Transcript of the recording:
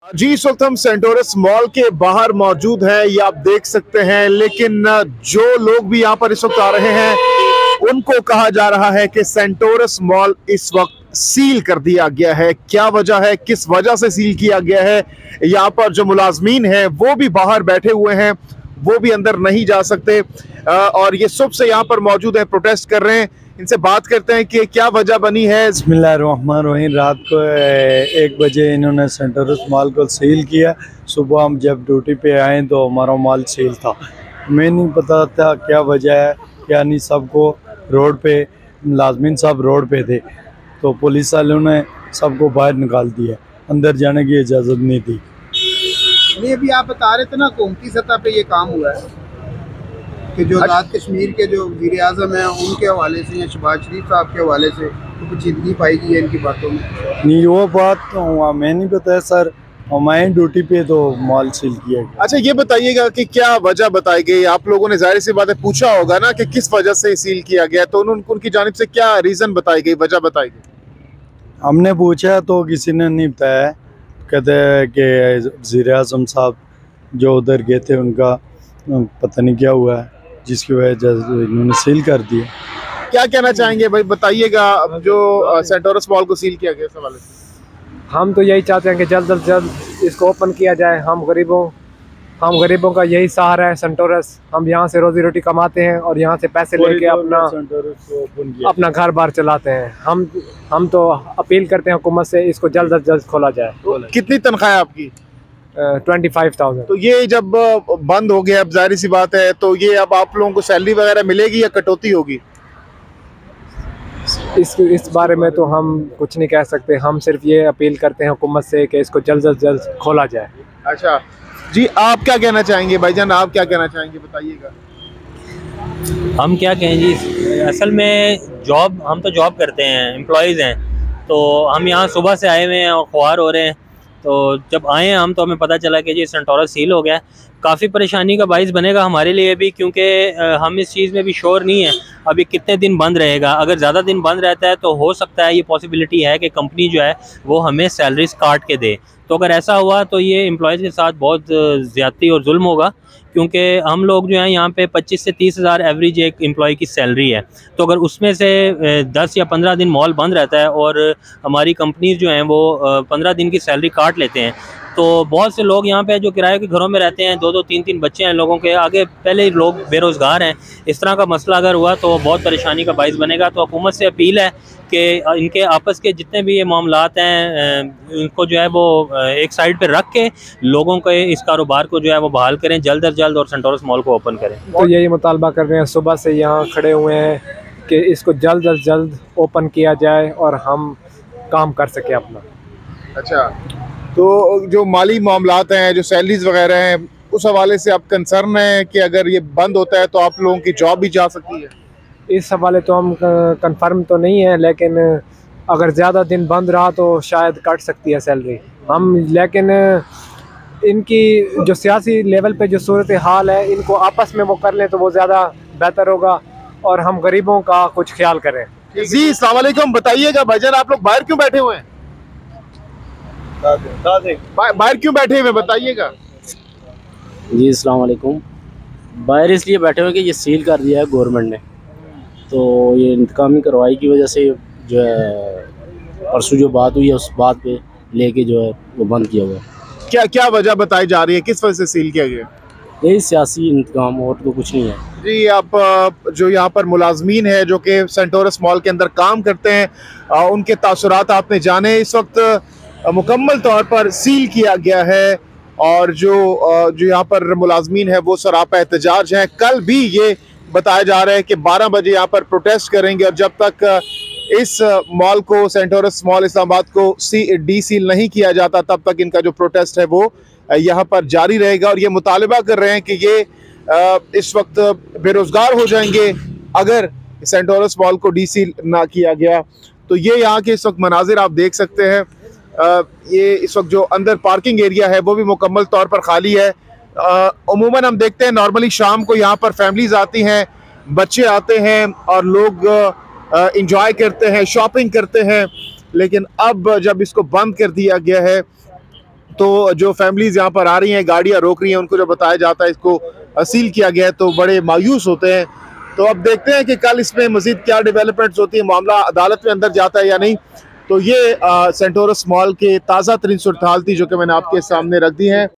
जी, इस वक्त हम सेंटोरस मॉल के बाहर मौजूद हैं, ये आप देख सकते हैं। लेकिन जो लोग भी यहाँ पर इस वक्त आ रहे हैं उनको कहा जा रहा है कि सेंटोरस मॉल इस वक्त सील कर दिया गया है। क्या वजह है, किस वजह से सील किया गया है? यहाँ पर जो मुलाजमीन हैं वो भी बाहर बैठे हुए हैं, वो भी अंदर नहीं जा सकते और ये सुबह से यहाँ पर मौजूद है, प्रोटेस्ट कर रहे हैं। इनसे बात करते हैं कि क्या वजह बनी है। बिस्मिल्लाहिर्रहमानिर्रहीम। रात को 1 बजे इन्होंने सेंटोरस मॉल को सील किया। सुबह हम जब ड्यूटी पे आए तो हमारा मॉल सील था। मैं नहीं पता था क्या वजह है, क्या नहीं। सबको रोड पे, मुलाजमीन सब रोड पे थे तो पुलिस वालों ने सबको बाहर निकाल दिया, अंदर जाने की इजाज़त नहीं दी। नहीं, अभी आप बता रहे थे ना कौमी सतह पे ये काम हुआ है कि जो आज़ाद कश्मीर के जो वज़ीर आज़म हैं उनके हवाले से या शहबाज शरीफ साहब के हवाले से तो पेचीदगी पाई गई है इनकी बातों में। नहीं, वो बात तो मैं नहीं पता सर, हमारे ड्यूटी पे तो मॉल सील किया गया। अच्छा, ये बताइएगा कि क्या वजह बताई गई? आप लोगों ने जाहिर सी बात है पूछा होगा ना कि किस वजह से सील किया गया, तो उनकी जानिब से क्या रीजन बताई गई, वजह बताई गई? हमने पूछा तो किसी ने नहीं बताया। कहते हैं कि वज़ीर आज़म साहब जो उधर गए थे उनका पता नहीं क्या हुआ है जिसकी वजह से इन्होंने सील कर दिया। क्या कहना चाहेंगे भाई, बताइएगा जो सेंटोरस मॉल को सील किया गया इस हवाले से। हम तो यही चाहते हैं कि जल्द से जल्द इसको ओपन किया जाए। हम गरीबों का यही सहारा है सेंटोरस। हम यहाँ से रोजी रोटी कमाते हैं और यहाँ से पैसे लेके अपना घर बार चलाते हैं। हम तो अपील करते हैं हुकूमत से, इसको जल्द से जल्द खोला जाए। कितनी तनख्वाह है आपकी? 25,000। तो ये जब बंद हो गया, अब जाहिर सी बात है, तो ये अब आप लोगों को सैलरी वगैरह मिलेगी या कटौती होगी? इस बारे में तो हम कुछ नहीं कह सकते। हम सिर्फ ये अपील करते हैं हुकूमत से कि इसको जल्द से जल्द खोला जाए। अच्छा जी, आप क्या कहना चाहेंगे भाईजान, आप क्या कहना चाहेंगे, बताइएगा। हम क्या कहें जी, असल में हम तो जॉब करते हैं, एम्प्लॉयज़ हैं। तो हम यहाँ सुबह से आए हुए हैं और ख्वार हो रहे हैं। तो जब आए हैं हम तो हमें पता चला कि जी सेंटोरस सील हो गया। काफ़ी परेशानी का बाइस बनेगा हमारे लिए भी, क्योंकि हम इस चीज़ में भी श्योर नहीं है अभी कितने दिन बंद रहेगा। अगर ज़्यादा दिन बंद रहता है तो हो सकता है, ये पॉसिबिलिटी है कि कंपनी जो है वो हमें सैलरीज काट के दे। तो अगर ऐसा हुआ तो ये एम्प्लॉयज़ के साथ बहुत ज़्यादती और जुल्म होगा, क्योंकि हम लोग जो हैं यहाँ पे 25 से 30 हज़ार एवरेज एक एम्प्लॉय की सैलरी है। तो अगर उसमें से 10 या 15 दिन मॉल बंद रहता है और हमारी कंपनीज जो हैं वो 15 दिन की सैलरी काट लेते हैं, तो बहुत से लोग यहाँ पे जो किराए के घरों में रहते हैं, 2-2 3-3 बच्चे हैं लोगों के, आगे पहले ही लोग बेरोज़गार हैं। इस तरह का मसला अगर हुआ तो बहुत परेशानी का बाइस बनेगा। तो हुकूमत से अपील है कि इनके आपस के जितने भी ये मामलात हैं इनको जो है वो एक साइड पे रख के लोगों के इस कारोबार को जो है वो बहाल करें जल्द अज जल्द और सेंटोरस मॉल को ओपन करें। तो यही मुतालबा कर रहे हैं, सुबह से यहाँ खड़े हुए हैं कि इसको जल्द अज जल्द ओपन किया जाए और हम काम कर सकें अपना। अच्छा, तो जो माली मामलात हैं, जो सैलरीज वगैरह हैं, उस हवाले से आप कंसर्न हैं कि अगर ये बंद होता है तो आप लोगों की जॉब भी जा सकती है? इस हवाले तो हम कंफर्म तो नहीं है, लेकिन अगर ज़्यादा दिन बंद रहा तो शायद कट सकती है सैलरी लेकिन इनकी जो सियासी लेवल पे जो सूरत हाल है, इनको आपस में वो कर लें तो वो ज़्यादा बेहतर होगा और हम गरीबों का कुछ ख्याल करें। जी, अस्सलाम वालेकुम। बताइएगा भाईजान, आप लोग बाहर क्यों बैठे हुए हैं? बाहर क्यों बैठे हुए, बताइएगा। जी अस्सलाम वालेकुम। बाहर इसलिए बैठे हुए कि ये सील कर दिया है गवर्नमेंट ने, तो ये इंतकामी कार्रवाई की वजह से जो है परसों जो बात हुई है उस बात पे लेके जो है वो बंद किया हुआ है। क्या क्या वजह बताई जा रही है, किस वजह से सील किया गया? यही सियासी इंतकाम, और तो कुछ नहीं है। जी, आप जो यहाँ पर मुलाजमीन है जो कि सेंटोरस मॉल के अंदर काम करते हैं, उनके तासुरात आपने जाने। इस वक्त मुकम्मल तौर पर सील किया गया है और जो यहाँ पर मुलाजमीन है वो सरापा एहतजाज हैं। कल भी ये बताया जा रहा है कि 12 बजे यहाँ पर प्रोटेस्ट करेंगे और जब तक इस मॉल को, सेंटोरस मॉल इस्लामाबाद को डी सील नहीं किया जाता, तब तक इनका जो प्रोटेस्ट है वो यहाँ पर जारी रहेगा। और ये मुतालबा कर रहे हैं कि ये इस वक्त बेरोजगार हो जाएंगे अगर सेंटोरस मॉल को डी सील ना किया गया। तो ये यहाँ के इस वक्त मनाजिर आप देख सकते हैं। ये इस वक्त जो अंदर पार्किंग एरिया है वो भी मुकम्मल तौर पर खाली है। उमूमन हम देखते हैं नॉर्मली शाम को यहाँ पर फैमिलीज आती हैं, बच्चे आते हैं और लोग इंजॉय करते हैं, शॉपिंग करते हैं। लेकिन अब जब इसको बंद कर दिया गया है तो जो फैमिलीज यहाँ पर आ रही हैं, गाड़ियाँ रोक रही हैं, उनको जो बताया जाता है इसको सील किया गया है, तो बड़े मायूस होते हैं। तो अब देखते हैं कि कल इसमें मजीद क्या डेवलपमेंट्स होती है, मामला अदालत में अंदर जाता है या नहीं। तो ये सेंटोरस मॉल के ताज़ा तरीन सूरत हाल थी जो कि मैंने आपके सामने रख दी है।